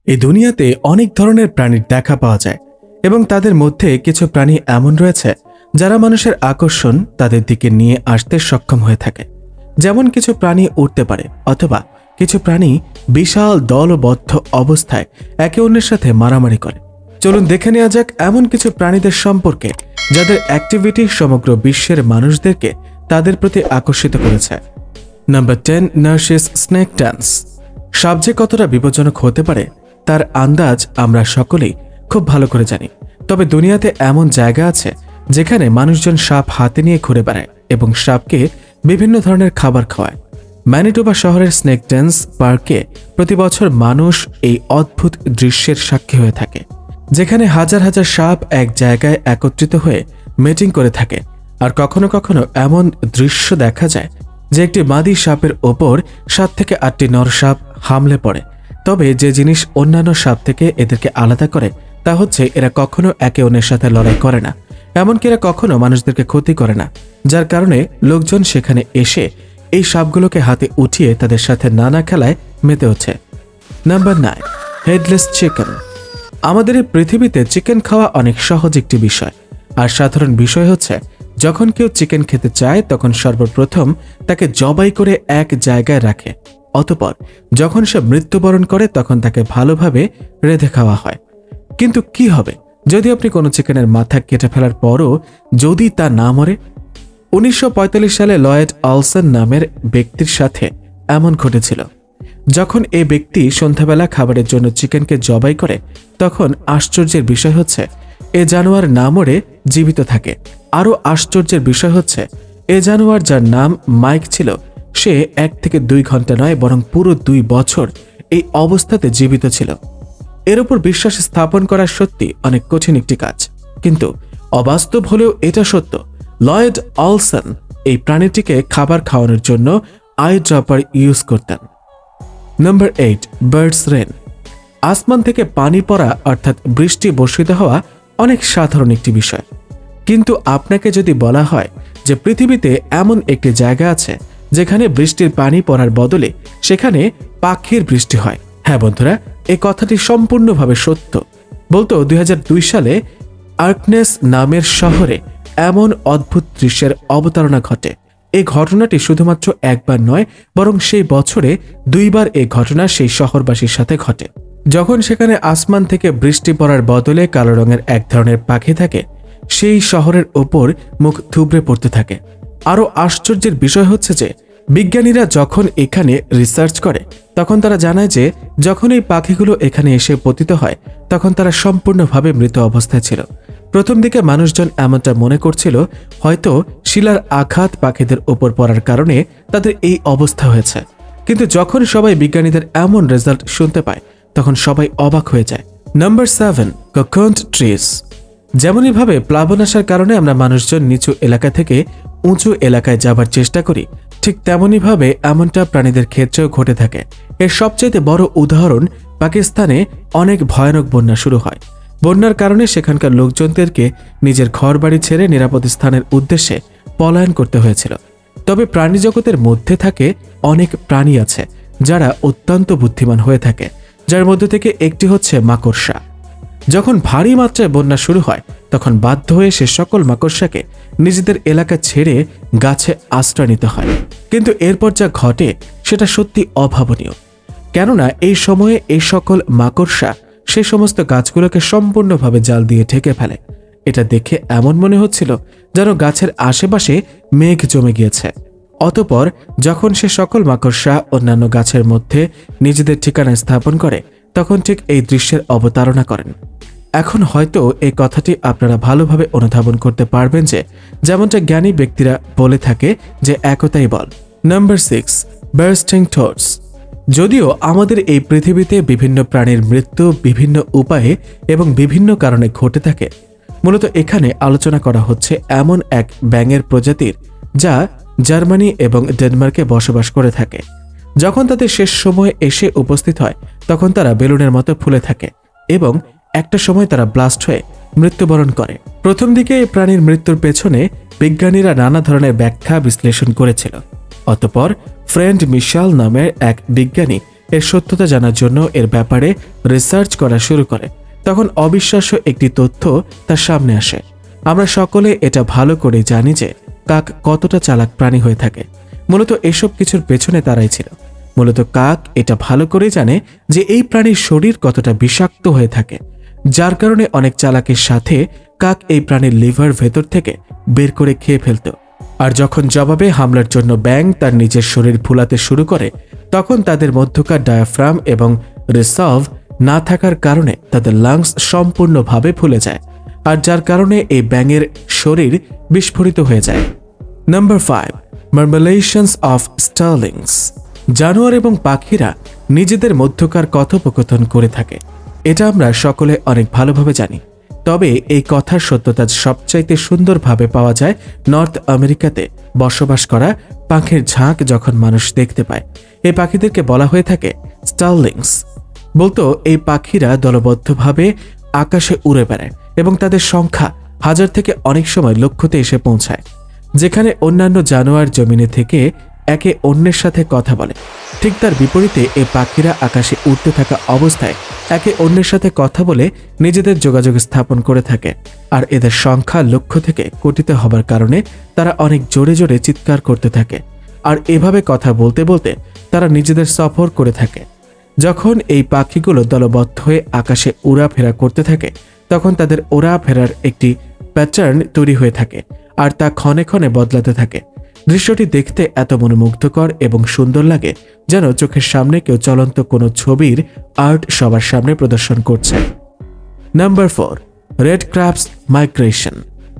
এই দুনিয়াতে অনেক ধরনের প্রাণীর দেখা পাওয়া যায় এবং তাদের মধ্যে কিছু প্রাণী এমন রয়েছে যারা মানুষের আকর্ষণ তাদের দিকে নিয়ে আসতে সক্ষম হয়ে থাকে। যেমন কিছু প্রাণী উড়তে পারে অথবা কিছু প্রাণী বিশাল দলবদ্ধ অবস্থায় একে অন্যের সাথে মারামারি করে। চলুন দেখে নেওয়া যাক এমন কিছু প্রাণীদের সম্পর্কে যাদের অ্যাক্টিভিটি সমগ্র বিশ্বের মানুষদেরকে তাদের প্রতি আকর্ষিত করেছে। Number 10, Narcisse snake dance. সাপ যে কতটা বিপজ্জনক হতে পারে তার আন্দাজ আমরা সকলেই খুব ভালো করে জানি। তবে দুনিয়াতে এমন জায়গা আছে যেখানে মানুষজন সাপ হাতে নিয়ে ঘুরে বেড়ায় এবং সাপকে বিভিন্ন ধরনের খাবার খাওয়ায়। ম্যানিটোবা শহরের স্নেক ড্যান্স পার্কে প্রতি বছর মানুষ এই অদ্ভুত দৃশ্যের সাক্ষী হয়ে থাকে, যেখানে হাজার হাজার সাপ এক জায়গায় একত্রিত হয়ে মিটিং করে থাকে। আর কখনো কখনো এমন দৃশ্য দেখা যায় যে একটি মাদি সাপের ওপর 7 থেকে 8টি নর সাপ হামলে পড়ে। তবে যে জিনিস অন্যান্য সাপ থেকে এদেরকে আলাদা করে তা হচ্ছে এরা কখনো একে অন্যের সাথে লড়াই করে না, এমনকি এরা কখনো মানুষদেরকে ক্ষতি করে না, যার কারণে লোকজন সেখানে এসে এই সাপগুলোকে হাতে উঠিয়ে তাদের সাথে নানা খেলায় মেতে হচ্ছে। Number 9, headless chicken. আমাদের এই পৃথিবীতে চিকেন খাওয়া অনেক সহজ একটি বিষয়। আর সাধারণ বিষয় হচ্ছে যখন কেউ চিকেন খেতে চায় তখন সর্বপ্রথম তাকে জবাই করে এক জায়গায় রাখে, অতঃপর যখন সে মৃত্যুবরণ করে তখন তাকে ভালোভাবে রেঁধে খাওয়া হয়। কিন্তু কি হবে যদি আপনি কোনো চিকেনের মাথা কেটে ফেলার পরও যদি তা না মরে? 1945 সালে লয়েড অলসন নামের ব্যক্তির সাথে এমন ঘটেছিল। যখন এই ব্যক্তি সন্ধ্যাবেলা খাবারের জন্য চিকেনকে জবাই করে তখন আশ্চর্যের বিষয় হচ্ছে এ জানোয়ার না মরে জীবিত থাকে। আরও আশ্চর্যের বিষয় হচ্ছে এ জানোয়ার যার নাম মাইক ছিল সে 1 থেকে 2 ঘন্টা নয় বরং পুরো 2 বছর এই অবস্থাতে জীবিত ছিল। এর উপর বিশ্বাস স্থাপন করা সত্যি অনেক কঠিন একটি কাজ, কিন্তু অবাস্তব হলেও এটা সত্য। লয়েড অলসন এই প্রাণীটিকে খাবার খাওয়ানোর জন্য আই ড্রপার ইউজ করতেন। Number 8, birds rain. আসমান থেকে পানি পড়া অর্থাৎ বৃষ্টি বর্ষিত হওয়া অনেক সাধারণ একটি বিষয়, কিন্তু আপনাকে যদি বলা হয় যে পৃথিবীতে এমন একটি জায়গা আছে যেখানে বৃষ্টির পানি পড়ার বদলে সেখানে পাখির বৃষ্টি হয়। হ্যাঁ বন্ধুরা, এই কথাটি সম্পূর্ণভাবে সত্য। বলতো 2002 সালে আর্কনেস নামের শহরে এমন অদ্ভুত দৃশ্যের অবতারণা ঘটে। এই ঘটনাটি শুধুমাত্র একবার নয় বরং সেই বছরে 2 বার এই ঘটনা সেই শহরবাসীর সাথে ঘটে। যখন সেখানে আসমান থেকে বৃষ্টি পড়ার বদলে কালো রঙের এক ধরনের পাখি থাকে, সেই শহরের ওপর মুখ থুবড়ে পড়তে থাকে। আরও আশ্চর্যের বিষয় হচ্ছে যে বিজ্ঞানীরা যখন এখানে রিসার্চ করে তখন তারা জানায় যে যখন এই পাখিগুলো এখানে এসে পতিত হয় তখন তারা সম্পূর্ণভাবে মৃত অবস্থায় ছিল। প্রথম দিকে মানুষজন এমনটা মনে করছিল হয়তো শিলার আঘাত পাখিদের ওপর পড়ার কারণে তাদের এই অবস্থা হয়েছে, কিন্তু যখন সবাই বিজ্ঞানীদের এমন রেজাল্ট শুনতে পায় তখন সবাই অবাক হয়ে যায়। Number 7, কোকোন্ট trees. যেমনইভাবে প্লাবন আসার কারণে আমরা মানুষজন নিচু এলাকা থেকে উঁচু এলাকায় যাবার চেষ্টা করি, ঠিক তেমনইভাবে এমনটা প্রাণীদের ক্ষেত্রেও ঘটে থাকে। এর সবচেয়ে বড় উদাহরণ পাকিস্তানে অনেক ভয়ানক বন্যা শুরু হয়। বন্যার কারণে সেখানকার লোকজনদেরকে নিজের ঘরবাড়ি ছেড়ে নিরাপদ স্থানের উদ্দেশ্যে পলায়ন করতে হয়েছিল। তবে প্রাণী জগতের মধ্যে থাকে অনেক প্রাণী আছে যারা অত্যন্ত বুদ্ধিমান হয়ে থাকে, যার মধ্যে থেকে একটি হচ্ছে মাকড়সা। যখন ভারী মাত্রায় বন্যা শুরু হয় তখন বাধ্য হয়ে সে সকল মাকড়সাকে নিজেদের এলাকা ছেড়ে গাছে আশ্রয় নিতে হয়। কিন্তু এরপর যা ঘটে সেটা সত্যি অভাবনীয়, কেননা এই সময়ে এই সকল মাকড়সা সেই সমস্ত গাছগুলোকে সম্পূর্ণভাবে জাল দিয়ে ঢেকে ফেলে। এটা দেখে এমন মনে হচ্ছিল যেন গাছের আশেপাশে মেঘ জমে গিয়েছে। অতঃপর যখন সে সকল মাকড়সা অন্যান্য গাছের মধ্যে নিজেদের ঠিকানা স্থাপন করে তখন ঠিক এই দৃশ্যের অবতারণা করেন। এখন হয়তো এই কথাটি আপনারা ভালোভাবে অনুধাবন করতে পারবেন যে যেমনটা জ্ঞানী ব্যক্তিরা বলে থাকে যে একতাই বল। Number 6, bursting thoughts. যদিও আমাদের এই পৃথিবীতে বিভিন্ন প্রাণীর মৃত্যু বিভিন্ন উপায়ে এবং বিভিন্ন কারণে ঘটে থাকে, মূলত এখানে আলোচনা করা হচ্ছে এমন এক ব্যাঙের প্রজাতির যা জার্মানি এবং ডেনমার্কে বসবাস করে থাকে। যখন তাদের শেষ সময় এসে উপস্থিত হয় তখন তারা বেলুনের মতো ফুলে থাকে এবং একটা সময় তারা ব্লাস্ট হয়ে মৃত্যুবরণ করে। প্রথম দিকে এই প্রাণীর মৃত্যুর পেছনে বিজ্ঞানীরা নানা ধরনের ব্যাখ্যা বিশ্লেষণ করেছিল। অতঃপর ফ্রেন্ড মিশাল নামের এক বিজ্ঞানী এর সত্যতা জানার জন্য এর ব্যাপারে রিসার্চ করা শুরু করে, তখন অবিশ্বাস্য একটি তথ্য তার সামনে আসে। আমরা সকলে এটা ভালো করে জানি যে কাক কতটা চালাক প্রাণী হয়ে থাকে। মূলত এসব কিছুর পেছনে তারাই ছিল। মূলত কাক এটা ভালো করে জানে যে এই প্রাণীর শরীর কতটা বিষাক্ত হয়ে থাকে, যার কারণে অনেক চালাকের সাথে কাক এই প্রাণীর লিভার ভেতর থেকে বের করে খেয়ে ফেলত। আর যখন জবাবে হামলার জন্য ব্যাঙ তার নিজের শরীর ফুলাতে শুরু করে, তখন তাদের মধ্যকার ডায়াফ্রাম এবং রিসার্ভ না থাকার কারণে তাদের লাংস সম্পূর্ণভাবে ফুলে যায়, আর যার কারণে এই ব্যাঙের শরীর বিস্ফোরিত হয়ে যায়। Number 5, murmurations of starlings. জানোয়ার এবং পাখিরা নিজেদের মধ্যকার কথোপকথন করে থাকে, এটা আমরা সকলে অনেক ভালোভাবে জানি। তবে এই কথার সত্যতা সবচাইতে সুন্দরভাবে পাওয়া যায় নর্থ আমেরিকাতে বসবাস করা পাখির ঝাঁক যখন মানুষ দেখতে পায়। এই পাখিদেরকে বলা হয়ে থাকে স্টারলিংস। বলতো এই পাখিরা দলবদ্ধভাবে আকাশে উড়ে বেড়ায় এবং তাদের সংখ্যা হাজার থেকে অনেক সময় লক্ষতে এসে পৌঁছায়। যেখানে অন্যান্য জানোয়ার জমিনে থেকে একে অন্যের সাথে কথা বলে, ঠিক তার বিপরীতে এই পাখিরা আকাশে উড়তে থাকা অবস্থায় একে অন্যের সাথে কথা বলে নিজেদের যোগাযোগ স্থাপন করে থাকে। আর এদের সংখ্যা লক্ষ থেকে কোটিতে হবার কারণে তারা অনেক জোরে জোরে চিৎকার করতে থাকে। আর এভাবে কথা বলতে বলতে তারা নিজেদের সফর করে থাকে। যখন এই পাখিগুলো দলবদ্ধ হয়ে আকাশে উড়াফেরা করতে থাকে, তখন তাদের ওড়া ফেরার একটি প্যাটার্ন তৈরি হয়ে থাকে, আর তা ক্ষণে ক্ষণে বদলাতে থাকে। দৃশ্যটি দেখতে এত মনোমুগ্ধকর এবং সুন্দর লাগে, যেন চোখের সামনে কেউ চলন্ত কোনো ছবির আর্ট সবার সামনে প্রদর্শন করছে। Number 4, red crabs migration.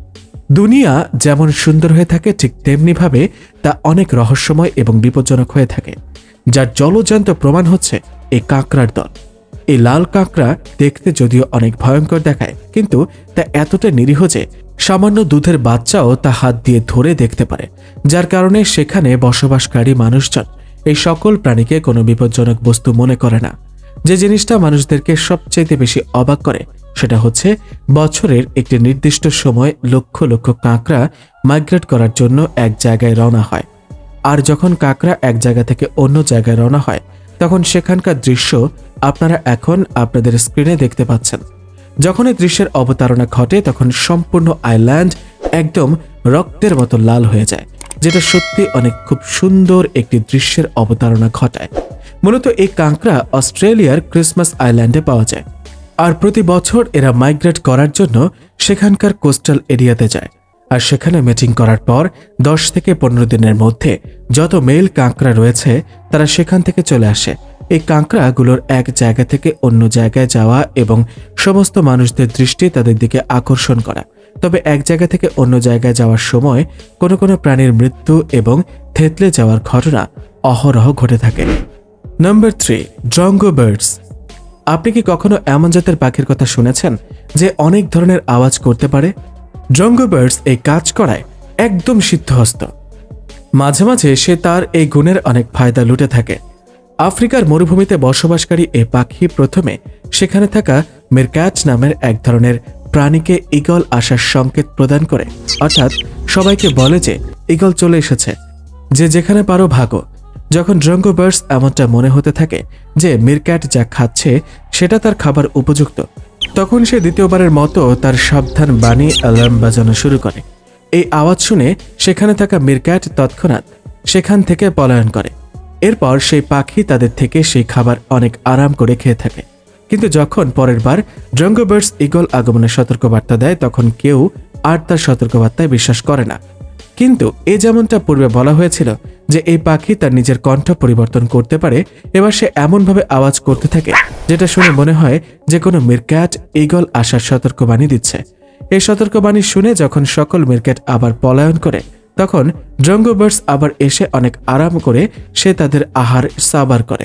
দুনিয়া যেমন সুন্দর হয়ে থাকে, ঠিক তেমনিভাবে তা অনেক রহস্যময় এবং বিপজ্জনক হয়ে থাকে, যার জলজ্যান্ত প্রমাণ হচ্ছে এই কাঁকড়ার দল। এই লাল কাঁকড়া দেখতে যদিও অনেক ভয়ঙ্কর দেখায়, কিন্তু তা এতটা নিরীহ যে সামান্য দুধের বাচ্চাও তা হাত দিয়ে ধরে দেখতে পারে, যার কারণে সেখানে বসবাসকারী মানুষজন এই সকল প্রাণীকে কোনো বিপজ্জনক বস্তু মনে করে না। যে জিনিসটা মানুষদেরকে সবচেয়ে বেশি অবাক করে সেটা হচ্ছে বছরের একটি নির্দিষ্ট সময় লক্ষ লক্ষ কাঁকড়া মাইগ্রেট করার জন্য এক জায়গায় রওনা হয়। আর যখন কাঁকড়া এক জায়গা থেকে অন্য জায়গায় রওনা হয়, তখন সেখানকার দৃশ্য আপনারা এখন আপনাদের স্ক্রিনে দেখতে পাচ্ছেন। যখন এই দৃশ্যের অবতারণা ঘটে, তখন সম্পূর্ণ আইল্যান্ড একদম রক্তের মতো লাল হয়ে যায়, যেটা সত্যি অনেক খুব সুন্দর একটি দৃশ্যের অবতারণা ঘটায়। মূলত এই কাঁকড়া অস্ট্রেলিয়ার ক্রিসমাস আইল্যান্ডে পাওয়া যায়, আর প্রতি বছর এরা মাইগ্রেট করার জন্য সেখানকার কোস্টাল এরিয়াতে যায়। আর সেখানে মিটিং করার পর 10 থেকে 15 দিনের মধ্যে যত মেল কাঁকড়া রয়েছে তারা সেখান থেকে চলে আসে। এই কাঁকড়াগুলোর এক জায়গা থেকে অন্য জায়গায় যাওয়া এবং সমস্ত মানুষদের দৃষ্টি তাদের দিকে আকর্ষণ করা। তবে এক জায়গা থেকে অন্য জায়গায় যাওয়ার সময় কোনো কোনো প্রাণীর মৃত্যু এবং থেতলে যাওয়ার ঘটনা অহরহ ঘটে থাকে। Number 3, drongo birds. আপনি কি কখনো এমন জাতের পাখির কথা শুনেছেন যে অনেক ধরনের আওয়াজ করতে পারে? ড্রঙ্গো বার্ডস এই কাজ করায় একদম সিদ্ধহস্ত। মাঝে মাঝে সে তার এই গুণের অনেক ফায়দা লুটে থাকে। আফ্রিকার মরুভূমিতে বসবাসকারী এই পাখি প্রথমে সেখানে থাকা মিরক্যাট নামের এক ধরনের প্রাণীকে ঈগল আসার সংকেত প্রদান করে, অর্থাৎ সবাইকে বলে যে ঈগল চলে এসেছে, যে যেখানে পারো ভাগো। যখন ড্রঙ্গো বার্ডস এমনটা মনে হতে থাকে যে মিরক্যাট যা খাচ্ছে সেটা তার খাবার উপযুক্ত, তখন সে দ্বিতীয়বারের মতো তার সাবধান বাণী অ্যালার্ম বাজানো শুরু করে। এই আওয়াজ শুনে সেখানে থাকা মিরক্যাট তৎক্ষণাৎ সেখান থেকে পলায়ন করে। এরপর সেই পাখি তাদের থেকে সেই খাবার অনেক আরাম করে খেয়ে থাকে। কিন্তু যখন পরের বার ড্রঙ্গো বার্ডস ঈগল আগমনের সতর্কবার্তা দেয়, তখন কেউ আর তার সতর্কবার্তায় বিশ্বাস করে না। কিন্তু এ যেমনটা পূর্বে বলা হয়েছিল যে এই পাখি তার নিজের কণ্ঠ পরিবর্তন করতে পারে, এবার সে এমনভাবে আওয়াজ করতে থাকে যেটা শুনে মনে হয় যে কোনো মিরক্যাট ঈগল আসার সতর্কবাণী দিচ্ছে। এই সতর্কবাণী শুনে যখন সকল মিরক্যাট আবার পলায়ন করে, তখন ড্রঙ্গো বার্ডস আবার এসে অনেক আরাম করে সে তাদের আহার সাবার করে।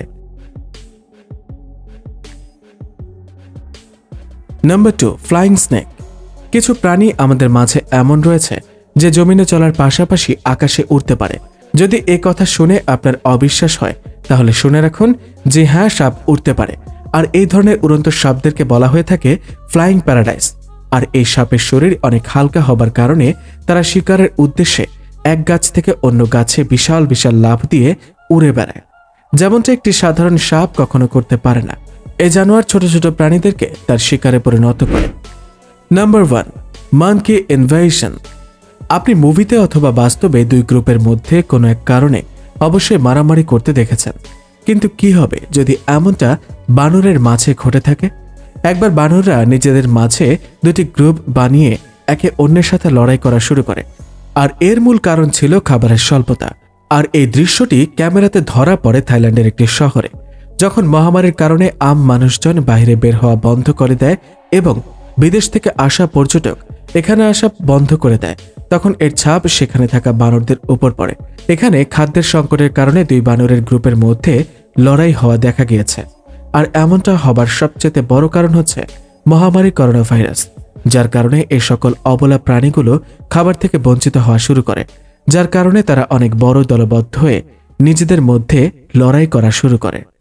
Number 2, flying snake. কিছু প্রাণী আমাদের মাঝে এমন রয়েছে যে জমিনে চলার পাশাপাশি আকাশে উড়তে পারে। যদি এ কথা শুনে আপনার অবিশ্বাস হয়, তাহলে শুনে রাখুন যে হ্যাঁ, সাপ উড়তে পারে। আর এই ধরনের উড়ন্ত সাপদেরকে বলা হয়ে থাকে ফ্লাইং প্যারাডাইস। আর এই সাপের শরীর অনেক হালকা হবার কারণে তারা শিকারের উদ্দেশ্যে এক গাছ থেকে অন্য গাছে বিশাল বিশাল লাফ দিয়ে উড়ে বেড়ায়। যেমনটা একটি সাধারণ সাপ কখনো করতে পারে না। এই জানোয়ার ছোট ছোট প্রাণীদেরকে তার শিকারে পরিণত করে। Number 1, monkey invasion. আপনি মুভিতে অথবা বাস্তবে দুই গ্রুপের মধ্যে কোনো এক কারণে অবশ্যই মারামারি করতে দেখেছেন, কিন্তু কি হবে যদি এমনটা বানরের মাঝে ঘটে থাকে? একবার বানররা নিজেদের মাঝে দুটি গ্রুপ বানিয়ে একে অন্যের সাথে লড়াই করা শুরু করে, আর এর মূল কারণ ছিল খাবারের স্বল্পতা। আর এই দৃশ্যটি ক্যামেরাতে ধরা পড়ে থাইল্যান্ডের একটি শহরে, যখন মহামারীর কারণে আম মানুষজন বাইরে বের হওয়া বন্ধ করে দেয় এবং বিদেশ থেকে আসা পর্যটক এখানে আসা বন্ধ করে দেয়, তখন এর ছাপ সেখানে থাকা বানরদের উপর পড়ে। এখানে খাদ্যের সংকটের কারণে দুই বানরের গ্রুপের মধ্যে লড়াই হওয়া দেখা গিয়েছে। আর এমনটা হবার সবচেয়ে বড় কারণ হচ্ছে মহামারী করোনা ভাইরাস, যার কারণে এই সকল অবলা প্রাণীগুলো খাবার থেকে বঞ্চিত হওয়া শুরু করে, যার কারণে তারা অনেক বড় দলবদ্ধ হয়ে নিজেদের মধ্যে লড়াই করা শুরু করে।